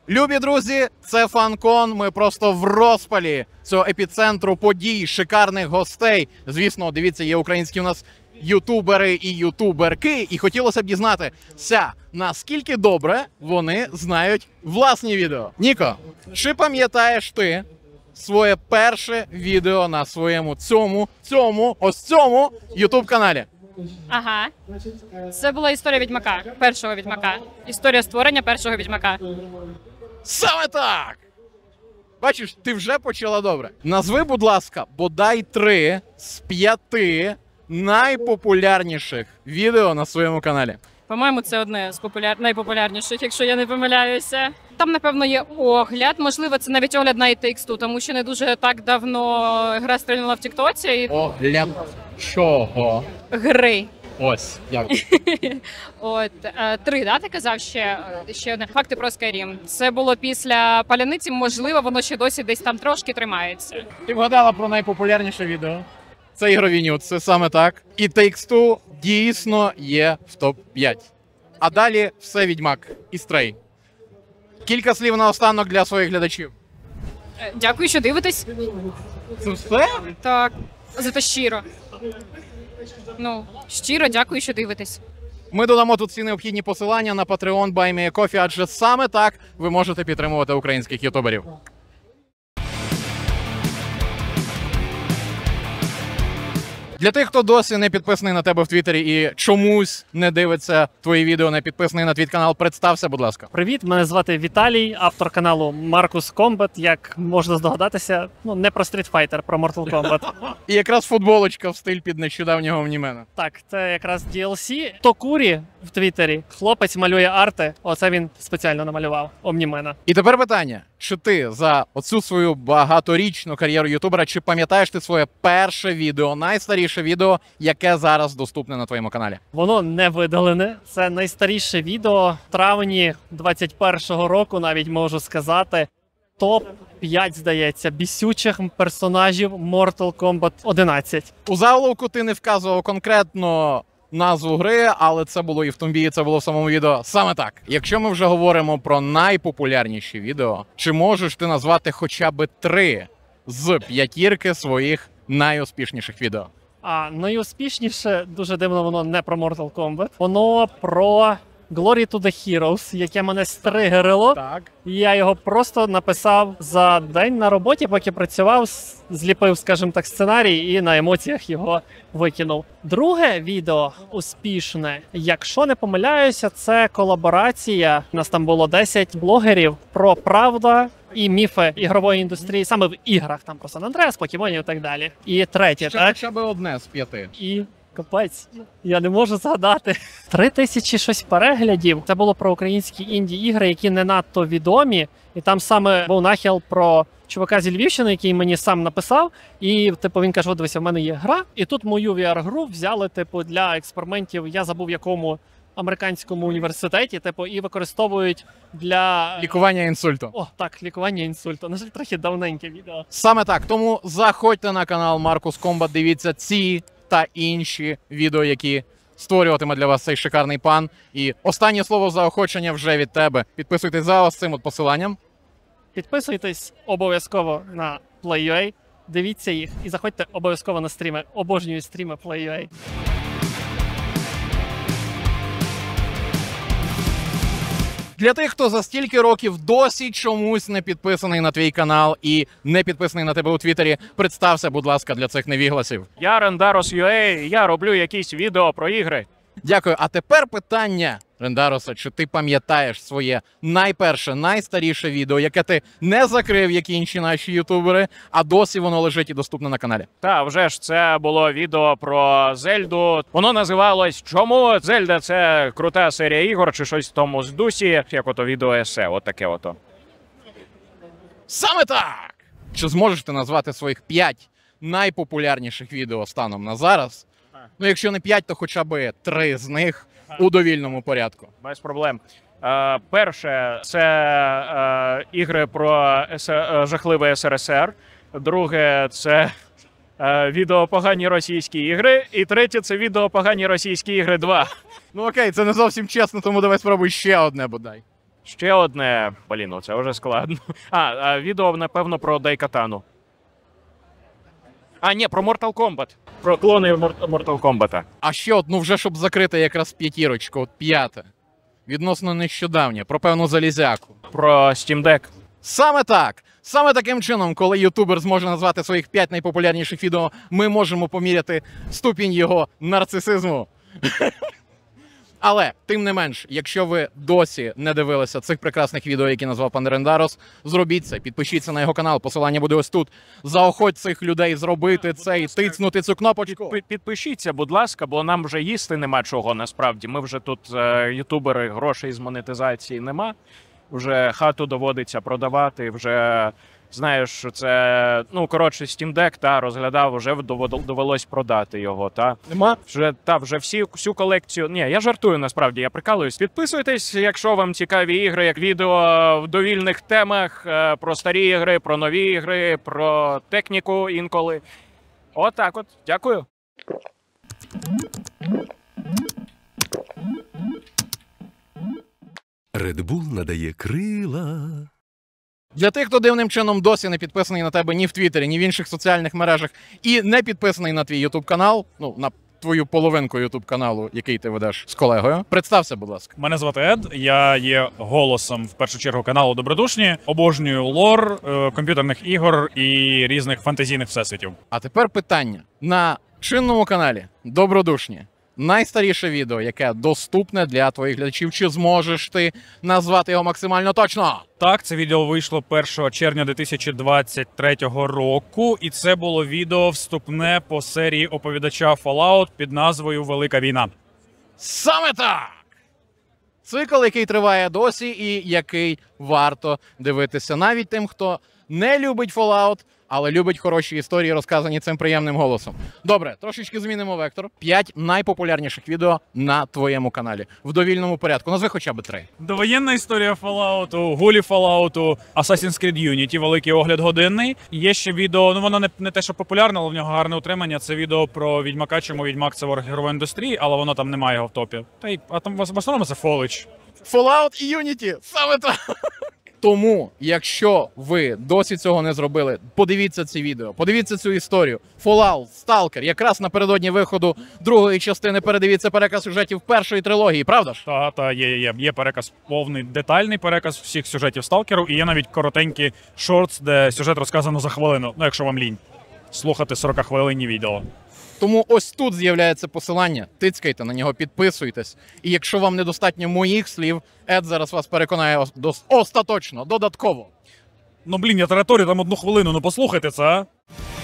Любі друзі, це Фанкон. Ми просто в розпалі цього епіцентру подій, шикарних гостей. Звісно, дивіться, є українські у нас ютубери і ютуберки. І хотілося б дізнатися, наскільки добре вони знають власні відео. Ніко, чи пам'ятаєш ти своє перше відео на своєму цьому ютуб-каналі? Ага. Це була історія Відьмака, першого Відьмака. Історія створення першого Відьмака. Саме так! Бачиш, ти вже почала добре. Назви, будь ласка, бодай 3 з 5 найпопулярніших відео на своєму каналі. По-моєму, це одне з найпопулярніших, якщо я не помиляюся. Там, напевно, є огляд. Можливо, це навіть огляд на It Takes Two, тому що не дуже так давно гра стрільнула в Тіктоці. Огляд чого? Гри. Ось, дякую. От 3, да, ти казав ще одне. Факти про Skyrim. Це було після паляниці, можливо, воно ще досі десь там трошки тримається. Ти вгадала про найпопулярніше відео. Це ігрові нюд, це саме так. It Takes Two дійсно є в топ-5. А далі все Відьмак і Стрей. Кілька слів наостанок для своїх глядачів. Дякую, що дивитесь. Це все? Так, зато щиро. Ну, щиро дякую, що дивитесь. Ми додамо тут всі необхідні посилання на Patreon, Buy Me a Coffee, адже саме так ви можете підтримувати українських ютуберів. Для тих, хто досі не підписаний на тебе в Твіттері і чомусь не дивиться твої відео, не підписаний на твій канал, представся, будь ласка. Привіт, мене звати Віталій, автор каналу Marcus Combat. Як можна здогадатися, не про Street Fighter, про Mortal Kombat. І якраз футболочка в стиль під нещодавнього Омнімена. Так, це якраз DLC. Токурі в Твіттері. Хлопець малює арти. Оце він спеціально намалював Омнімена. І тепер питання. Чи ти за оцю свою багаторічну кар'єру ютубера, чи пам'ятаєш ти своє перше відео, найстаріше відео, яке зараз доступне на твоєму каналі? Воно не видалене. Це найстаріше відео в травні 21-го року, навіть можу сказати. Топ-5, здається, бісючих персонажів Mortal Kombat 11. У заголовку ти не вказував конкретно назву гри, але це було і в тумбі, і це було в самому відео. Саме так. Якщо ми вже говоримо про найпопулярніші відео, чи можеш ти назвати хоча б 3 з 5 своїх найуспішніших відео? А найуспішніше, дуже дивно, воно не про Mortal Kombat. Воно про Glory to the Heroes, яке мене стригерило. Так. Я його просто написав за день на роботі, поки працював, зліпив, скажімо так, сценарій і на емоціях його викинув. Друге відео успішне, якщо не помиляюся, це колаборація. У нас там було 10 блогерів про правда і міфи ігрової індустрії, саме в іграх, там про Сан Андреас, покемонів і так далі. І третє, Ще так? хоча б одне з 5. І капець, я не можу згадати. 3000 щось переглядів. Це було про українські інді-ігри, які не надто відомі. І там саме був нахил про чувака зі Львівщини, який мені сам написав. І він каже: "От дивися, в мене є гра, і тут мою VR-гру взяли, для експериментів, я забув якому американському університеті, і використовують для Лікування інсульту. О, так, лікування інсульту. На жаль, трохи давненьке відео. Саме так. Тому заходьте на канал Marcus Combat, дивіться ці та інші відео, які створюватиме для вас цей шикарний пан. І останнє слово заохочення вже від тебе. Підписуйтесь за ось цим посиланням. Підписуйтесь обов'язково на Play.ua, дивіться їх і заходьте обов'язково на стріми. Обожнюю стріми Play.ua. Для тих, хто за стільки років досі чомусь не підписаний на твій канал і не підписаний на тебе у Твіттері, представся, будь ласка, для цих невігласів. Я Rendaros.ua, я роблю якісь відео про ігри. Дякую. А тепер питання, Рендароса, чи ти пам'ятаєш своє найперше, найстаріше відео, яке ти не закрив, як інші наші ютубери, а досі воно лежить і доступне на каналі? Та вже ж це було відео про Зельду. Воно називалось "Чому Зельда це крута серія ігор" чи щось в тому з дусі, як ото відео есе, от таке ото. Саме так! Чи зможеш ти назвати своїх 5 найпопулярніших відео станом на зараз? Ну, якщо не 5, то хоча б 3 з них у довільному порядку. Без проблем. Перше – це ігри про жахливий СРСР. Друге – це відео погані російські ігри. І третє – це відео погані російські ігри 2. Ну окей, це не зовсім чесно, тому давай спробуй ще одне бодай. Ще одне, блін, це вже складно. Відео, напевно, про Дайкатану. Ні, про Mortal Kombat. Про клони Mortal Kombat. А ще одну вже, щоб закрити якраз п'ятірочку, от п'яте. Відносно нещодавнє, про певну залізяку. Про Steam Deck. Саме так. Саме таким чином, коли ютубер зможе назвати своїх 5 найпопулярніших відео, ми можемо поміряти ступінь його нарцисизму. Але, тим не менш, якщо ви досі не дивилися цих прекрасних відео, які назвав пан Рендарос, зробіть це, підпишіться на його канал, посилання буде ось тут. Заохоть цих людей зробити це і тицнути цю кнопочку. Підпишіться, будь ласка, бо нам вже їсти нема чого насправді. Ми вже тут ютубери, грошей з монетизації нема. Вже хату доводиться продавати, вже, знаєш, що це, Steam Deck, розглядав, вже довелось продати його, Нема? Вже всю колекцію, я жартую насправді, я прикалуюсь. Підписуйтесь, якщо вам цікаві ігри, як відео в довільних темах, про старі ігри, про нові ігри, про техніку інколи. Отак от, дякую. Red Bull надає крила. Для тих, хто дивним чином досі не підписаний на тебе ні в Твіттері, ні в інших соціальних мережах, і не підписаний на твій ютуб-канал, на твою половинку ютуб-каналу, який ти ведеш з колегою, представся, будь ласка. Мене звати Ед, я є голосом, в першу чергу, каналу Добродушні, обожнюю лор, комп'ютерних ігор і різних фантазійних всесвітів. А тепер питання. На чинному каналі Добродушні найстаріше відео, яке доступне для твоїх глядачів. Чи зможеш ти назвати його максимально точно? Так, це відео вийшло 1 червня 2023 року, і це було відео вступне по серії оповідача Fallout під назвою «Велика війна». Саме так! Цикл, який триває досі і який варто дивитися навіть тим, хто не любить Fallout, але любить хороші історії, розказані цим приємним голосом. Добре, трошечки змінимо вектор. 5 найпопулярніших відео на твоєму каналі. В довільному порядку. Назви хоча б 3. Довоєнна історія Fallout, гулі Fallout, Assassin's Creed Unity, великий огляд годинний. Є ще відео, воно не те, що популярне, але в нього гарне утримання. Це відео про Відьмака, чому Відьмак це ворог ігрової індустрії, але воно там немає його в топі. А там в основному це Фолич. Fallout і Unity! Саме так! Тому, якщо ви досі цього не зробили, подивіться ці відео, подивіться цю історію. Fallout, Stalker, якраз напередодні виходу другої частини передивіться переказ сюжетів першої трилогії, правда ж? Є переказ, повний детальний переказ всіх сюжетів Сталкеру, і є навіть коротенькі шортс, де сюжет розказано за хвилину, якщо вам лінь слухати 40-хвилинні відео. Тому ось тут з'являється посилання, тицькайте на нього, підписуйтесь. І якщо вам недостатньо моїх слів, Ед зараз вас переконає остаточно, додатково. Я тараторю там 1 хвилину, послухайте це, а?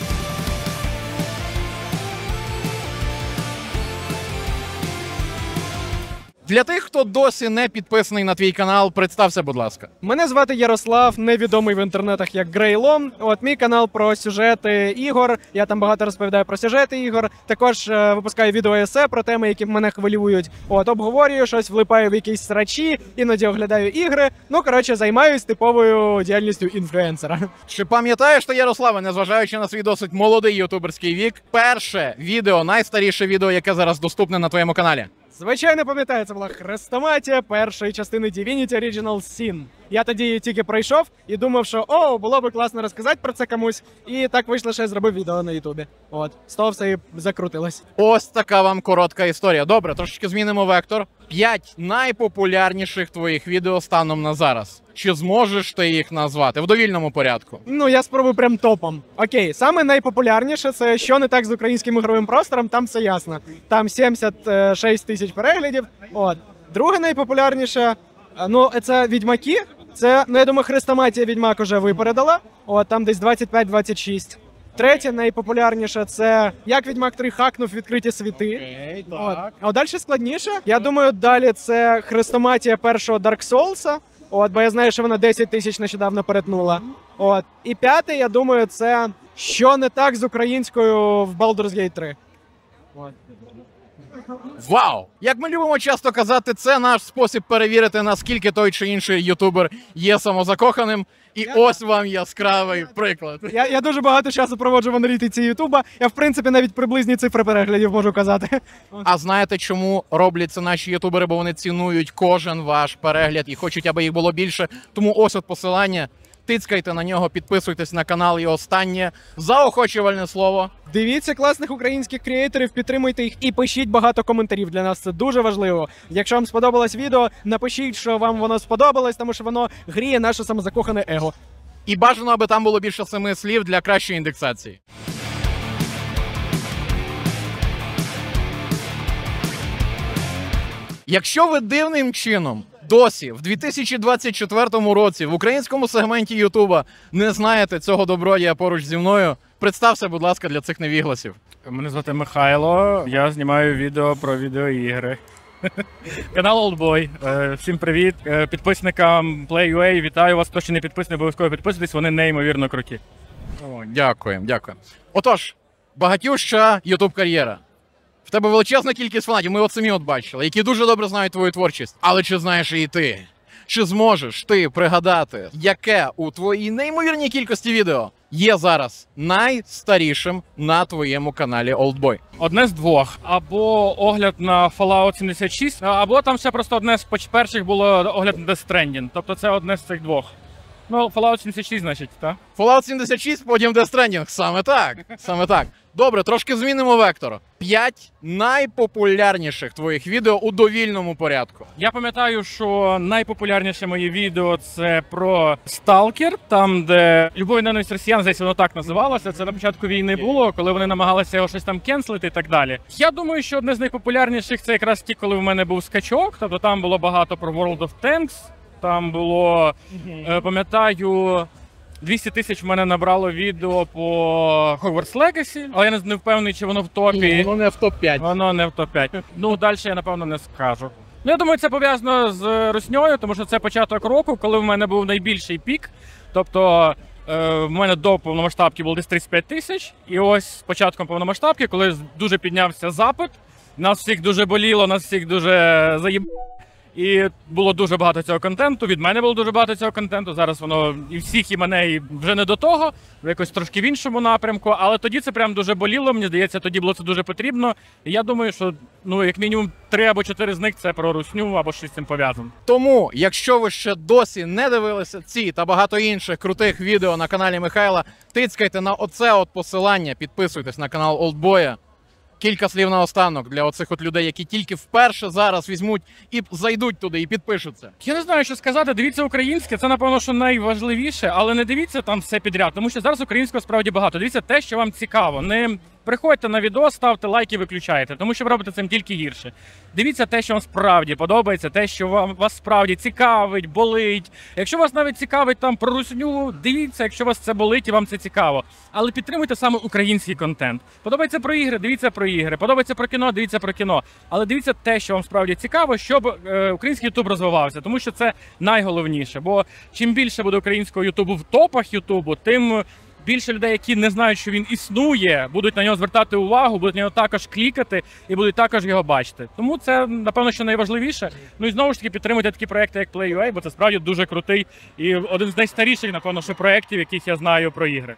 Для тих, хто досі не підписаний на твій канал, представся, будь ласка. Мене звати Ярослав, невідомий в інтернетах як Грейло. Мій канал про сюжети ігор. Я там багато розповідаю про сюжети ігор. Також випускаю відео-есе про теми, які мене хвилюють. Обговорюю щось, влипаю в якісь срачі, іноді оглядаю ігри. Займаюсь типовою діяльністю інфлюенсера. Чи пам'ятаєш ти, Ярославе, незважаючи на свій досить молодий ютуберський вік, перше відео, найстаріше відео, яке зараз доступне на твоєму каналі? Звичайно, пам'ятаю, це була хрестоматія першої частини Divinity Original Sin. Я тоді її тільки пройшов і думав, що було би класно розказати про це комусь. І так вийшло, що я зробив відео на Ютубі. З того все і закрутилось. Ось така вам коротка історія. Добре, трошечки змінимо вектор. 5 найпопулярніших твоїх відео станом на зараз. Чи зможеш ти їх назвати в довільному порядку? Я спробую прям топом. Окей, саме найпопулярніше це «Що не так з українським ігровим простором», там все ясно. Там 76 тисяч переглядів. Друге найпопулярніше, це «Відьмаки». Це, я думаю, хрестоматія «Відьмак» уже випередила. Там десь 25-26. Третє найпопулярніше це «Як Відьмак 3 хакнув відкриті світи». А далі складніше. Я думаю, далі це хрестоматія першого Dark Souls'а. Бо я знаю, що вона 10 тисяч нещодавно перетнула. І п'яте, я думаю, це «Що не так з українською в Baldur's Gate 3». Вау! Як ми любимо часто казати, це наш спосіб перевірити, наскільки той чи інший ютубер є самозакоханим. І ось вам яскравий приклад. Я дуже багато часу проводжу в аналітиці Ютуба. Я, в принципі, навіть приблизні цифри переглядів можу казати. А знаєте, чому роблять це наші ютубери? Бо вони цінують кожен ваш перегляд і хочуть, аби їх було більше. Тому ось от посилання. Тицькайте на нього, підписуйтесь на канал. І останнє заохочувальне слово. Дивіться класних українських креаторів, підтримуйте їх і пишіть багато коментарів. Для нас це дуже важливо. Якщо вам сподобалось відео, напишіть, що вам воно сподобалось, тому що воно гріє наше самозакохане его. І бажано, аби там було більше 7 слів для кращої індексації. Якщо ви дивним чином досі в 2024 році в українському сегменті Ютуба не знаєте цього добродія поруч зі мною, представся, будь ласка, для цих невігласів. Мене звати Михайло, я знімаю відео про відеоігри. Канал Oldboy. Всім привіт. Підписникам Play.ua, вітаю вас. Хто ще не підписаний, обов'язково підписуйтесь, вони неймовірно круті. Дякую. Отож, багатюща ютуб-кар'єра. В тебе величезна кількість фанатів, ми от самі от бачили, які дуже добре знають твою творчість. Але чи знаєш і ти? Чи зможеш ти пригадати, яке у твоїй неймовірній кількості відео є зараз найстарішим на твоєму каналі Oldboy? Одне з двох. Або огляд на Fallout 76, або там ще просто одне з перших було огляд на Death Stranding. Тобто це одне з цих двох. Ну, Fallout 76, значить, так? Fallout 76, потім Death Stranding. Саме так. Добре, трошки змінимо вектор. 5 найпопулярніших твоїх відео у довільному порядку. Я пам'ятаю, що найпопулярніше моє відео це про Stalker, там, де «Любов і ненависть росіян», здається, воно так називалося. Це на початку війни було, коли вони намагалися його щось там кенселити і так далі. Я думаю, що одне з найпопулярніших це якраз ті, коли в мене був скачок, тобто там було багато про World of Tanks, там було, пам'ятаю, 200 тисяч в мене набрало відео по Hogwarts Legacy, але я не впевнений, чи воно в топі. Воно не в топ-5. Воно не в топ-5. Ну, далі я, напевно, не скажу. Ну, я думаю, це пов'язано з русньою, тому що це початок року, коли в мене був найбільший пік. Тобто, в мене до повномасштабки було десь 35 тисяч. І ось з початком повномасштабки, коли дуже піднявся запит, нас всіх дуже боліло, нас всіх дуже і було дуже багато цього контенту, від мене було дуже багато цього контенту, зараз воно і всіх, і мене, і вже не до того, якось трошки в іншому напрямку, але тоді це прям дуже боліло, мені здається, тоді було це дуже потрібно, і я думаю, що, ну, як мінімум 3 або 4 з них це про русню або щось з цим пов'язано. Тому, якщо ви ще досі не дивилися ці та багато інших крутих відео на каналі Михайла, тицькайте на оце от посилання, підписуйтесь на канал Oldboy. Кілька слів наостанок для оцих от людей, які тільки вперше зараз візьмуть і зайдуть туди і підпишуться. Я не знаю, що сказати. Дивіться українське, це, напевно, що найважливіше, але не дивіться там все підряд, тому що зараз українського справді багато. Дивіться те, що вам цікаво. Не приходьте на відео, ставте лайки, виключайте, тому що ви робите цим тільки гірше. Дивіться те, що вам справді подобається, те, що вас справді цікавить, болить. Якщо вас навіть цікавить там про русню, дивіться, якщо вас це болить і вам це цікаво. Але підтримуйте саме український контент. Подобається про ігри, дивіться про ігри. Подобається про кіно, дивіться про кіно. Але дивіться те, що вам справді цікаво, щоб український ютуб розвивався, тому що це найголовніше. Бо чим більше буде українського ютубу в топах ютубу, тим більше людей, які не знають, що він існує, будуть на нього звертати увагу, будуть на нього також клікати і будуть також його бачити. Тому це, напевно, що найважливіше. Ну і знову ж таки підтримуйте такі проекти, як Play.ua, бо це справді дуже крутий і один з найстаріших, напевно, що проєктів, яких я знаю про ігри.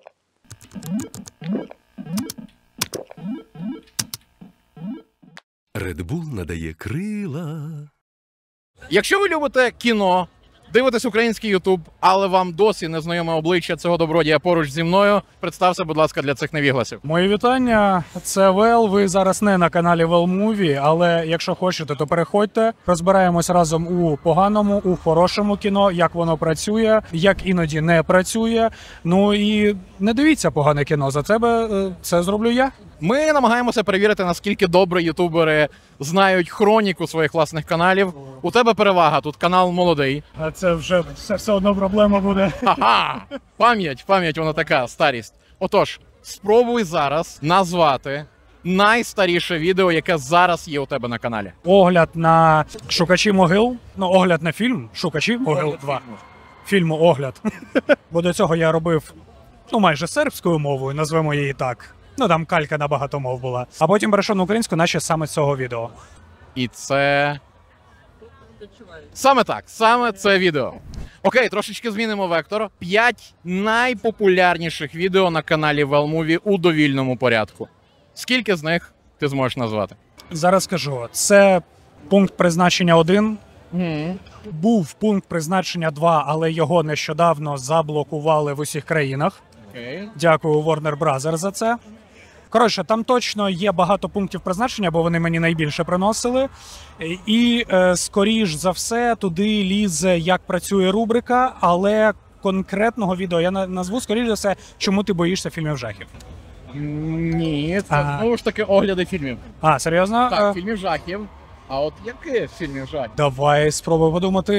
Red Bull надає крила. Якщо ви любите кіно, дивитесь український Ютуб, але вам досі не знайоме обличчя цього добродія поруч зі мною, представся, будь ласка, для цих невігласів. Мої вітання, це Вел. Ви зараз не на каналі Well Movie, але якщо хочете, то переходьте. Розбираємось разом у поганому, у хорошому кіно, як воно працює, як іноді не працює. Ну і не дивіться погане кіно, за тебе це зроблю я. Ми намагаємося перевірити, наскільки добре ютубери знають хроніку своїх власних каналів. У тебе перевага, тут канал молодий. А це вже все одно проблема буде. Ага! Пам'ять вона така, старість. Отож, спробуй зараз назвати найстаріше відео, яке зараз є у тебе на каналі. Огляд на «Шукачі могил», ну огляд на фільм «Шукачі могил 2». Фільму «Огляд». Бо до цього я робив, ну майже сербською мовою, назвемо її так. Ну там калька на багато мов була. А потім перейшов на українську, наче саме з цього відео. І це... Саме так, саме це відео. Окей, трошечки змінимо вектор. 5 найпопулярніших відео на каналі Wellmovie у довільному порядку. Скільки з них ти зможеш назвати? Зараз скажу, це пункт призначення 1. Був пункт призначення 2, але його нещодавно заблокували в усіх країнах. Окей. Дякую Warner Bros. За це. Коротше, там точно є багато пунктів призначення, бо вони мені найбільше приносили. І, скоріш за все, туди лізе, як працює рубрика, але конкретного відео я назву, скоріш за все, чому ти боїшся фільмів жахів. Ні, це знову ж таки огляди фільмів. А, серйозно? Так, фільмів жахів. А от яких фільмів жахів? Давай спробуй подумати.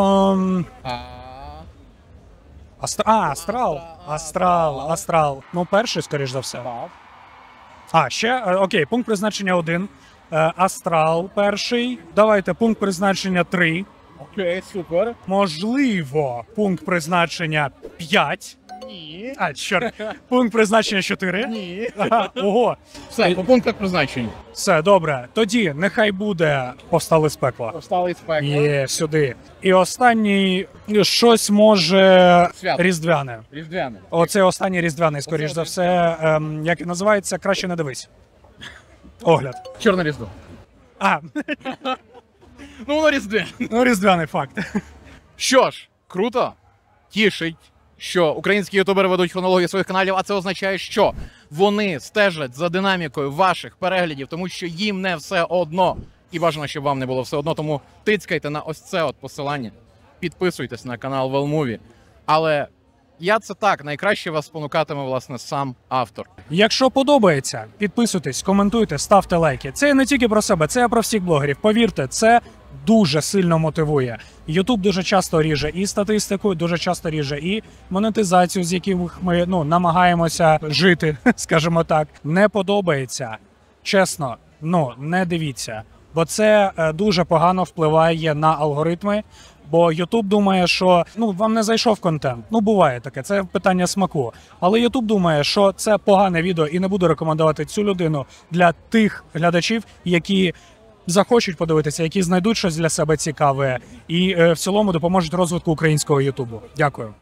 Астрал. Ну, перший, скоріш за все. Окей, пункт призначення 1. Астрал перший. Давайте пункт призначення 3. Окей, супер. Можливо, пункт призначення 5. Ні. Чорт. Пункт призначення 4. Ні. Ого. Все, по пунктах призначень. Все, добре. Тоді нехай буде «Повстали з пекла». Повстали з пекла. Є, сюди. І останній щось може Свято. різдвяне. Різдвяне. Оце останній різдвяний, скоріш за все. Як і називається, краще не дивись. Огляд. Чорне різдво. Ну, воно різдвяне. Ну, різдвяний факт. Що ж, круто. Тішить, що українські ютубери ведуть хронологію своїх каналів, а це означає, що вони стежать за динамікою ваших переглядів, тому що їм не все одно. І бажано, щоб вам не було все одно, тому тицькайте на ось це от посилання. Підписуйтесь на канал Wellmovie. Але найкраще вас спонукатиме, власне, сам автор. Якщо подобається, підписуйтесь, коментуйте, ставте лайки. Це не тільки про себе, це про всіх блогерів. Повірте, це дуже сильно мотивує. YouTube дуже часто ріже і статистику, дуже часто ріже і монетизацію, з яких ми намагаємося жити, скажімо так. Не подобається, чесно, не дивіться. Бо це дуже погано впливає на алгоритми. Бо YouTube думає, що вам не зайшов контент. Буває таке, це питання смаку. Але YouTube думає, що це погане відео і не буде рекомендувати цю людину для тих глядачів, які захочуть подивитися, які знайдуть щось для себе цікаве і в цілому допоможуть розвитку українського Ютубу. Дякую.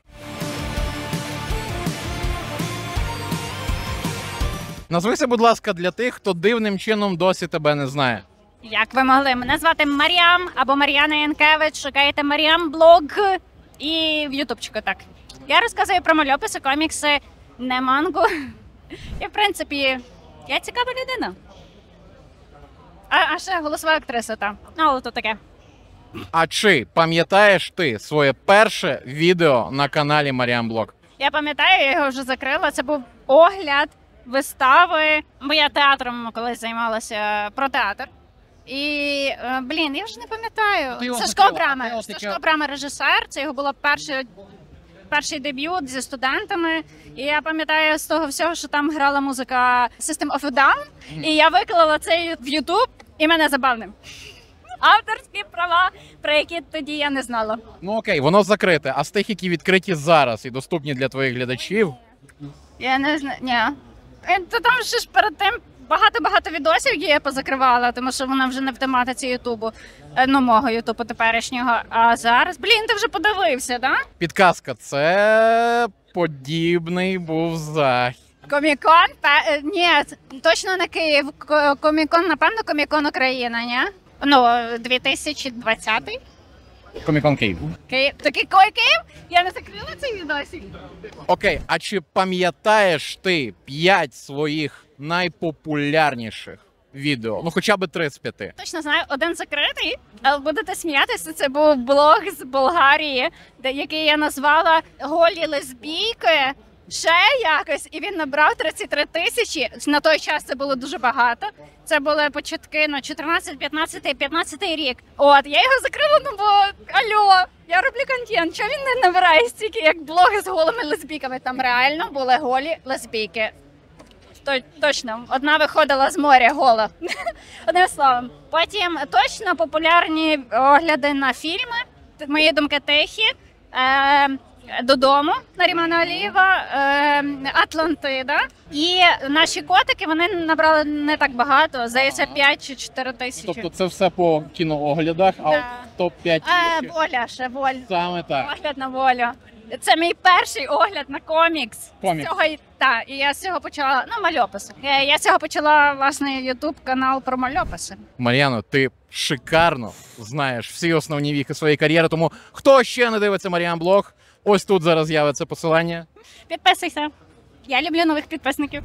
Назвися, будь ласка, для тих, хто дивним чином досі тебе не знає. Як ви могли? Мене звати Мар'ям або Мар'яна Янкевич. Шукаєте Мар'ям блог і в ютубчику, так. Я розказую про мальописи, комікси, не мангу. І, в принципі, я цікава людина. А ще голосова актриса, так. Але то таке. А чи пам'ятаєш ти своє перше відео на каналі Мар'ям Блог? Я пам'ятаю, я його вже закрила. Це був огляд вистави, бо я театром колись займалася, про театр. І, я вже не пам'ятаю. Сашко Брама режисер, це його було перший дебют зі студентами. І я пам'ятаю з того всього, що там грала музика System of a Down. І я виклала це в YouTube, і мене забавним. Авторські права, про які тоді я не знала. Ну окей, воно закрите. А з тих, які відкриті зараз і доступні для твоїх глядачів? Я не знаю, ні. То там ще ж перед тим багато відосів, які я позакривала, тому що вона вже не в тематиці Ютубу, мого Ютубу теперішнього. А зараз, ти вже подивився, так? Підказка, це подібний був захід. Комікон? Ні, точно не Київ. Комікон, напевно, Комікон Україна, ні? 2020-й. Комікон Київ. Такий Київ? Я не закрила цей відосик. Окей, а чи пам'ятаєш ти 5 своїх найпопулярніших відео? Хоча б 3 з 5. Точно знаю, один закритий, але будете сміятися, це був блог з Болгарії, який я назвала «Голі лесбійки». Ще якось, і він набрав 33 тисячі. На той час це було дуже багато. Це були початки 14, 15 рік. Я його закрила, бо алло, я роблю контент. Чого він не набирає стільки, як блоги з голими лесбійками? Там реально були голі лесбійки. Точно, одна виходила з моря гола. Одним словом. Потім точно популярні огляди на фільми. Мої думки тихі. додому, Нарімана Алієва, Атлантида. І наші котики, вони набрали не так багато, здається, 5 чи 4 тисячі. Тобто це все по кінооглядах, а от топ-5 Воля, ще Воль. саме так. Огляд на Волю. Це мій перший огляд на комікс. Комікс. І я з цього почала, мальописи. Я з цього почала, власне, ютуб-канал про мальописи. Мар'яно, ти шикарно знаєш всі основні віхи своєї кар'єри, тому хто ще не дивиться Мар'ян Блог, ось тут зараз з'явиться посилання. Підписуйся. Я люблю нових підписників.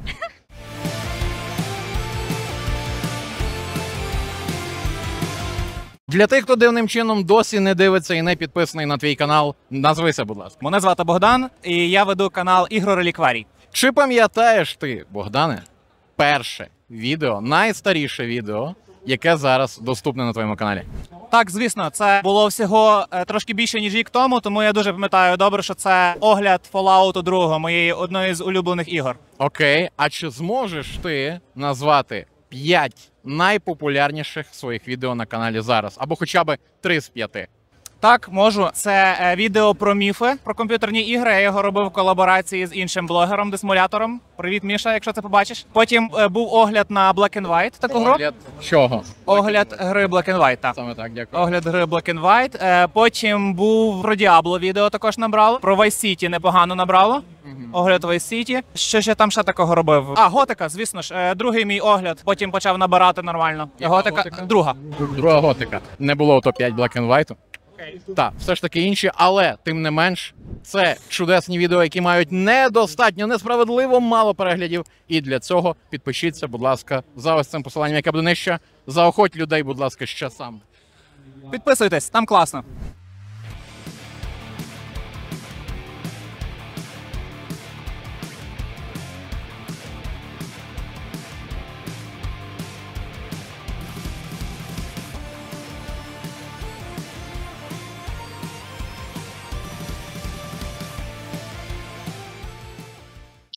Для тих, хто дивним чином досі не дивиться і не підписаний на твій канал, назвися, будь ласка. Мене звати Богдан, і я веду канал Ігрорелікварій. Чи пам'ятаєш ти, Богдане, перше відео, найстаріше відео, яке зараз доступне на твоєму каналі? Так, звісно, це було всього трошки більше, ніж рік тому, тому я дуже пам'ятаю добре, що це огляд Fallout 2, моєї одної з улюблених ігор. Окей, а чи зможеш ти назвати 5 найпопулярніших своїх відео на каналі зараз? Або хоча б 3 з 5? Так, можу. Це відео про міфи, про комп'ютерні ігри. Я його робив в колаборації з іншим блогером, Дисмулятором. Привіт, Міша, якщо це побачиш. Потім був огляд на Black and White, таку гру. Огляд чого? Огляд гри Black and White, так. Саме так, дякую. Огляд гри Black and White. Потім був про Diablo відео також набрало. Про Vice City непогано набрало. Огляд Vice City. Що ж я там ще такого робив? Готика, звісно ж. Другий мій огляд. Потім почав набирати нормально. Готика? Друга. Друга готика. Не було топ-5 Black and White. Так, все ж таки інші, але тим не менш, це чудесні відео, які мають недостатньо, несправедливо мало переглядів. І для цього підпишіться, будь ласка, за ось цим посиланням, яке буде нижче. Заохоть людей, будь ласка, ще сам. Підписуйтесь, там класно.